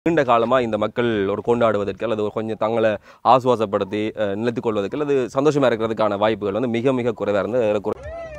நீண்ட காலமாக இந்த மக்கள் ஒரு கொண்டாடுவதற்கு அல்லது ஒரு கொஞ்சம் தங்களை ஆசுவாசப்படுத்தி நிலைத்துக் கொள்வதற்கு அல்லது சந்தோஷமாக இருக்கிறதுக்கான வாய்ப்புகள் வந்து மிக மிக குறைவாக இருந்து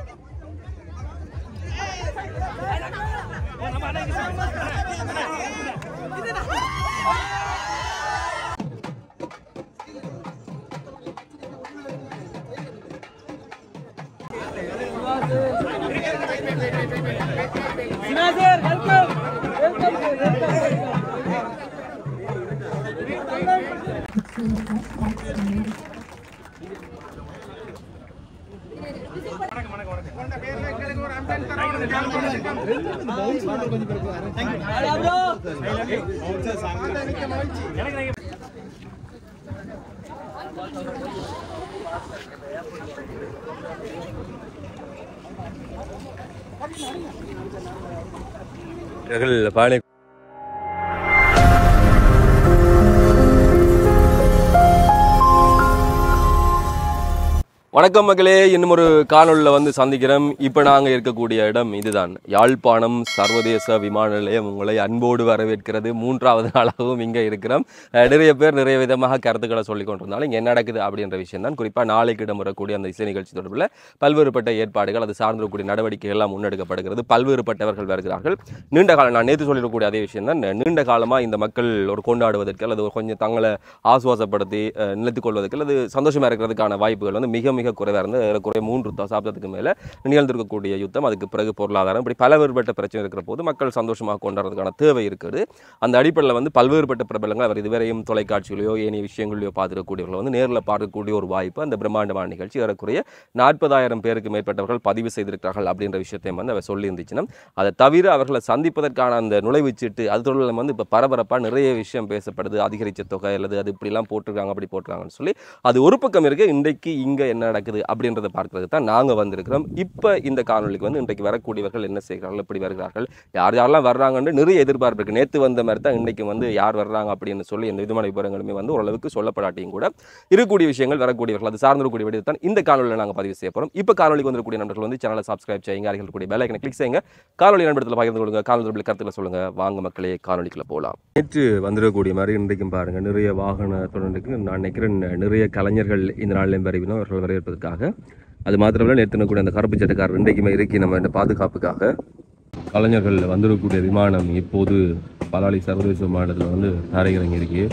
பானை வணக்கம் மக்களே, இன்னும் ஒரு காணொலியில் வந்து சந்திக்கிறோம். இப்போ நாங்கள் இருக்கக்கூடிய இடம் இதுதான், யாழ்ப்பாணம் சர்வதேச விமான நிலையம் உங்களை அன்போடு வரவேற்கிறது. 3வது நாளாகவும் இங்கே இருக்கிறோம். நிறைய பேர் நிறைய விதமாக கருத்துக்களை சொல்லி கொண்டிருந்தாலும் இங்கே என்ன நடக்குது அப்படின்ற விஷயம் தான். குறிப்பாக நாளைக்கு இடம்பெறக்கூடிய அந்த இசை நிகழ்ச்சி தொடர்பில் பல்வேறுபட்ட ஏற்பாடுகள், அது சார்ந்திருக்கக்கூடிய நடவடிக்கைகள் எல்லாம் முன்னெடுக்கப்படுகிறது. பல்வேறுபட்டவர்கள் வருகிறார்கள். நீண்ட காலம், நான் நேற்று சொல்லிடக்கூடிய அதே விஷயம் தான், நீண்ட காலமாக இந்த மக்கள் ஒரு கொண்டாடுவதற்கு அல்லது ஒரு கொஞ்சம் தங்களை ஆசுவாசப்படுத்தி நிலைத்துக் கொள்வதற்கு அல்லது சந்தோஷமாக இருக்கிறதுக்கான வாய்ப்புகள் வந்து மிக மிக குறைவாக இருந்து குறைய 3 தசாப்தத்துக்கு மேலே நிகழ்ந்திருக்கக்கூடிய யுத்தம், அதுக்கு பிறகு பொருளாதாரம், இப்படி பல்வேறுபட்ட பிரச்சனை இருக்கிற போது மக்கள் சந்தோஷமாக கொண்டாடுறதுக்கான தேவை இருக்குது. அந்த அடிப்படையில் வந்து பல்வேறுபட்ட பிரபலங்கள் அவர் இதுவரையும் தொலைக்காட்சியிலையோ ஏனைய விஷயங்களையோ பார்த்துக்கக்கூடியவர்கள் வந்து நேரில் பார்க்கக்கூடிய ஒரு வாய்ப்பு அந்த பிரம்மாண்டமான நிகழ்ச்சி. ஏறக்குறைய 40,000 பேருக்கு மேற்பட்டவர்கள் பதிவு செய்திருக்கிறார்கள் அப்படின்ற விஷயத்தையும் வந்து அவர் சொல்லி இருந்துச்சுன்னா, அதை தவிர அவர்களை சந்திப்பதற்கான அந்த நுழைவுச்சீட்டு அது தொடர்பில் வந்து இப்போ பரபரப்பாக நிறைய விஷயம் பேசப்படுது. அதிகரித்த தொகை அல்லது அது இப்படிலாம் போட்டிருக்காங்க, அப்படி போட்டிருக்காங்கன்னு சொல்லி அது ஒரு பக்கம் இருக்குது. இன்றைக்கு இங்கே என்ன நடக்குது அப்படின்றத பார்க்கறது தான் நாங்கள் வந்திருக்கிறோம். இப்போ இந்த காணொலிக்கு வந்து இன்றைக்கு வரக்கூடியவர்கள் என்ன செய்கிறார்கள், எப்படி வருகிறார்கள், யார் யாரெல்லாம் வர்றாங்கன்னு நிறைய எதிர்பார்ப்பு இருக்குது. நேற்று வந்த மாதிரி தான் இன்றைக்கு வந்து யார் வர்றாங்க அப்படின்னு சொல்லி எந்த விதமான விவரங்களுமே வந்து ஓரளவுக்கு சொல்லப்படாட்டியும் கூட இருக்கக்கூடிய விஷயங்கள், வரக்கூடியவர்கள், அது சார்ந்திருக்கக்கூடிய விடத்தை தான் இந்த காணொலியில் நாங்கள் பதிவு செய்ய போகிறோம். இப்போ காணொலிக்கு வந்துக்கூடிய நண்பர்கள் வந்து சேனலை சப்ஸ்கிரைப் செய்யுங்க, அருகில் இருக்கக்கூடிய பெல் ஐக்கனை கிளிக் செய்யுங்க, காணொலி நண்பர்கள் பகிர்ந்து கொள்ளுங்க, காணொலி கருத்துக்களை சொல்லுங்கள். வாங்க மக்களே, காணொலிக்குள்ள போகலாம். நேற்று வந்துடக்கூடிய மாதிரி இன்றைக்கும் பாருங்கள், நிறைய வாகன தொடர்ந்துக்கு நான் நினைக்கிறேன் நிறைய கலைஞர்கள் இந்த நாளிலும் வரைவினோம் அவர்கள் வரவேற்பதற்காக. அது மாத்திரமல்ல, நேற்று கூட அந்த கருப்பு சட்டக்காரர் இன்றைக்குமே இருக்கி நம்ம இந்த பாதுகாப்புக்காக கலைஞர்கள் வந்துடக்கூடிய விமானம் இப்போது பலாலி சர்வதேச விமானத்தில் வந்து தரையிறங்கி இருக்கு.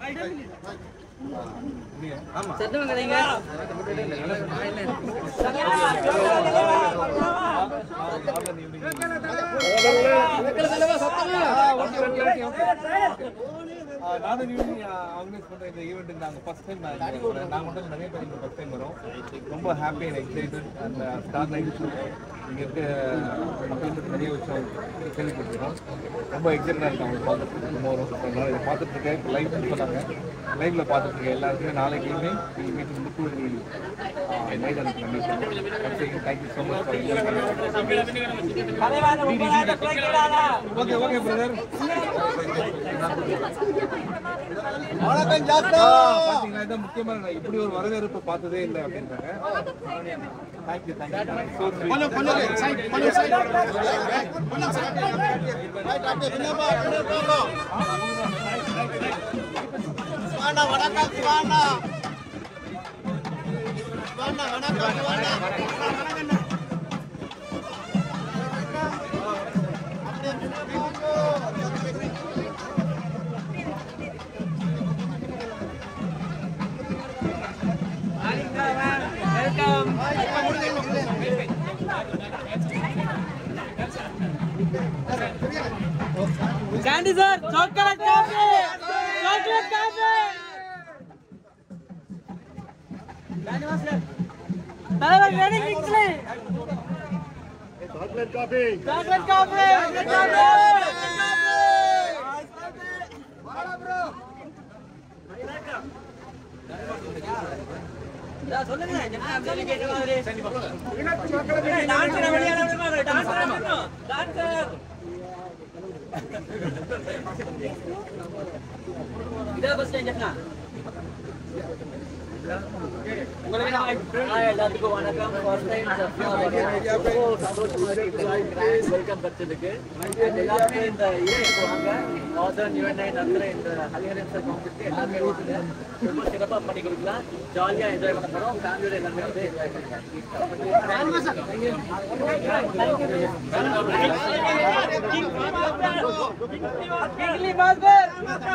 நானும் ஆர்கனைஸ் பண்ற இந்த ஈவெண்ட் நாங்கள் ஃபர்ஸ்ட் டைம் நாங்கள் மட்டும் நிறைய பேர் இங்கே ஃபர்ஸ்ட் டைம் வரோம். ரொம்ப ஹாப்பி அண்ட் எக்ஸைட்டட். அந்த ஸ்டார் லைட் இங்கே இருக்க மக்களுக்கு நிறைய விஷயம் கேள்விப்பட்டிருக்கோம். ரொம்ப எக்ஸைட்டடாக இருக்கும் அவங்க பார்த்துட்டு டுமாரோ. அதனால் இதை பார்த்துட்டு இருக்கேன். இப்போ லைவ் சொன்னாங்க, லைவ்ல பார்த்துட்டு இருக்கேன். எல்லாருக்குமே நாளைக்கு ஈவினிங் நைட் அனுப்பி thank you so much. Okay okay brother. பாத்தீங்கன்னா இதான் முக்கியமான இப்படி ஒரு வரவேற்பு பார்த்ததே இல்லை அப்படின்றாங்க. Thank you Sandy sir, chocolate coffee, chocolate coffee. Sandy master, தலைவர் ready quickly. Chocolate coffee, chocolate coffee, chocolate coffee. Bala bro. Yeah சொல்லுங்க என்ன அப்படியே கேட்ட மாதிரி சரி பாருங்க டான்ஸ் வெளியால விடுங்க டான்ஸ் பண்ணனும் டான்ஸ் இதா பஸ் ஸ்டாண்ட் என்ன உங்களுக்கு எல்லாத்துக்கும் வணக்கம். ஃபர்ஸ்ட் டைம் சந்தோஷமா இருக்கு வெல்கம் பண்றதுக்கு. எல்லாருமே இந்த ஈவென்ட்க்கு வாங்க. நார்தர்ன் யுனைட் அந்த இந்த ஹலியரன்ஸ் காம்பெடிஷன் எல்லாமே வந்து ரொம்ப சிறப்பா பண்ணி கொடுக்கலாம். ஜாலியா என்ஜாய் பண்ண போறோம். ஃபேமிலியோட எல்லாமே வந்து என்ஜாய் பண்ணலாம். Kingly master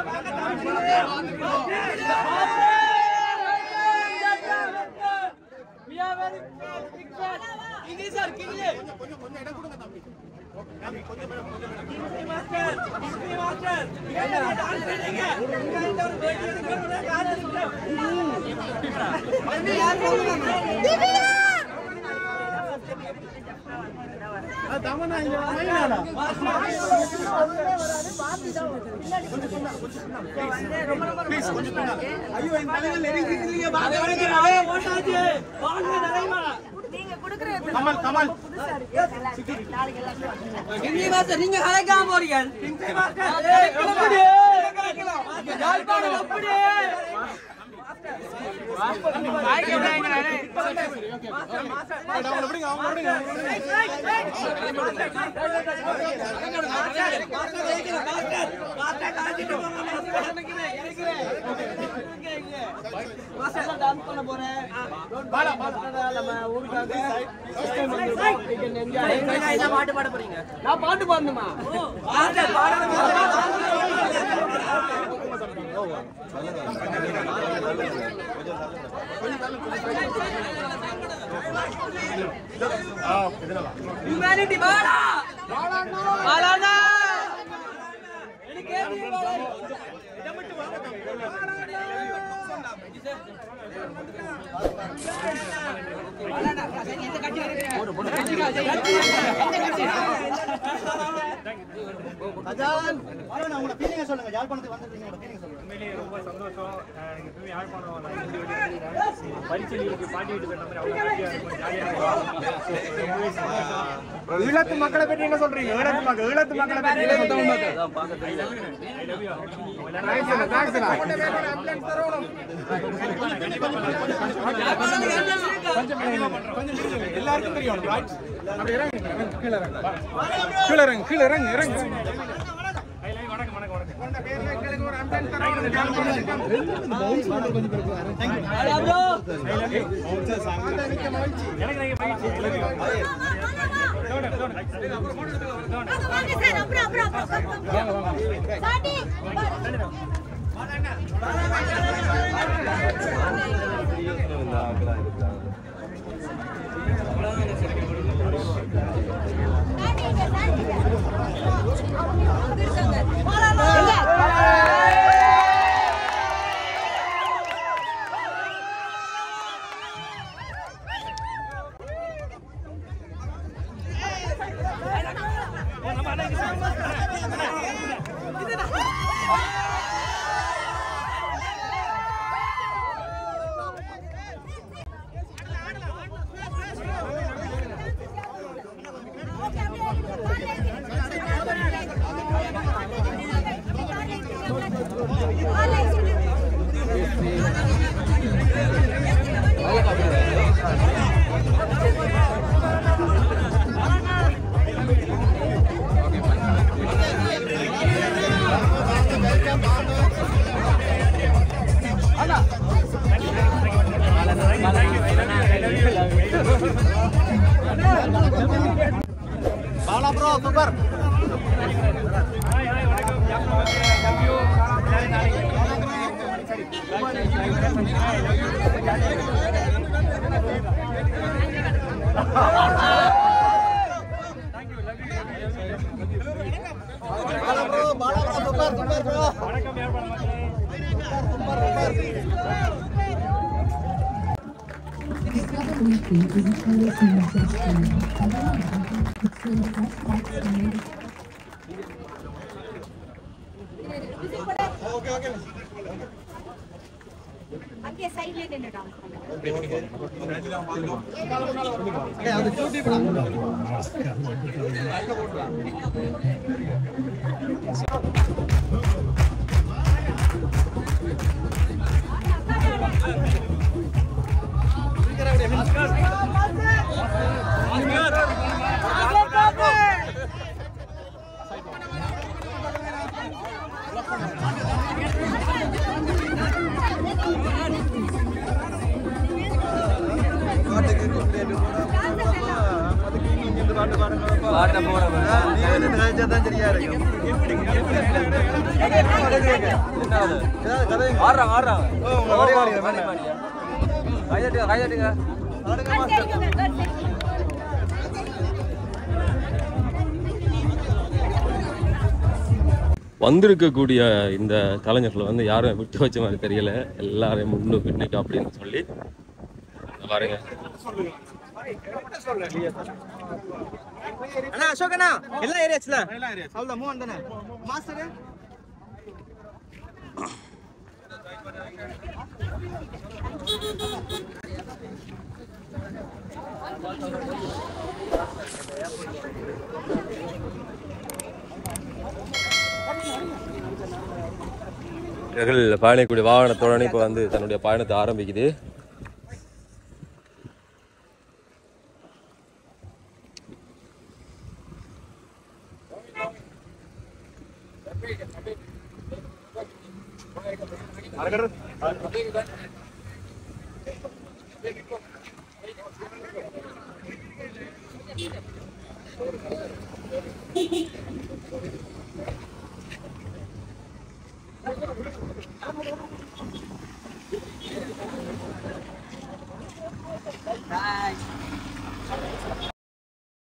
we are very big fan. Kingly sir, Kingly. கொஞ்சம் இடம் கொடுங்க தம்பி. Kingly master, Kingly master. நீங்க டான்ஸ் செய்றீங்க. நீங்க இந்த ஒரு பேட்டி எடுக்கறதுல காரணம் இருக்கு. வந்து யார் போடுங்க? திவ்யா. தமனா இங்க மைனாடா. ப்ளீஸ் கொஞ்சம் ஐயோ இந்த தலையில நெருங்கி இல்லையே பாரு நிறைய ஓட்டாச்சு வாங்க நடைமா நீங்க குடுக்குற கமல் நாளைக்கு எல்லாம் கிண்டி மாஸ்டர் நீங்க ஹாய்க்காம போறீங்க கிண்டி மாஸ்டர் எப்படி யாழ்ப்பாணம் எப்படி பாய் கேட்றாங்க நானே மாஸ்டர் மாஸ்டர் அவங்க விடுங்க மாஸ்டர் காஞ்சிட்டு போங்க மாஸ்டர் எல்லாம் டான்ஸ் பண்ண போறேன் பாலா மாஸ்டர் நம்ம ஊருக்காக சிஸ்டம் வந்து என்ன பாட்டு பாட போறீங்க நான் பாட்டு பாடணுமா மாஸ்டர் பாடணும் humanity bala bala na எனக்கு ஏன் bala இத மட்டும் வாங்க bala na சரி இந்த கட்டி அஜான் பாருங்க உங்க ஃபீலிங்க சொல்லுங்க யாழ்ப்பாணத்துக்கு வந்திருக்கீங்க உங்க ஃபீலிங் சொல்லுங்க உண்மையிலேயே ரொம்ப சந்தோஷம் எனக்கு எப்பவுமே யாழ்ப்பாணம் நான் இந்த வீடியோ பரிசீலிக்கு பாட்டி வீட்டு போன மாதிரி அவ்வளவு ஹாப்பியா இருக்கும் ஜாலியா இருக்கும் ஈழத்து மக்களை பத்தி என்ன சொல்றீங்க ஈழத்து மக்களை பத்தி ஈழத்து மக்கள் அதான் பாக்க I love you thanks ambulance தரோம் கொஞ்சம் எல்லாருக்கும் தெரியும் ரைட் அப்படி கீழ இறங்கு அங்கே சைடுல நின்னுடா வந்திருக்கக்கூடிய இந்த கலைஞர்களை வந்து யாரும் விட்டு வச்ச மாதிரி தெரியல, எல்லாரையும் முன்னு பின்னுக்கு அப்படின்னு சொல்லி பாருங்க. அண்ணா அசோகண்ணா எல்லா ஏரியாஸ்ல அவ்வளோ மூவ் தானே மாஸ்டர் இவர்கள் பயணிக்கூடிய வாகனத்தோட இப்போ வந்து தன்னுடைய பயணத்தை ஆரம்பிக்குது.